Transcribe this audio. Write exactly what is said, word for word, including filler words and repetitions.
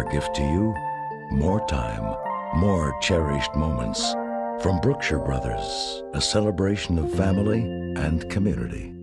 our gift to you: more time, more cherished moments. From Brookshire Brothers, a celebration of family and community.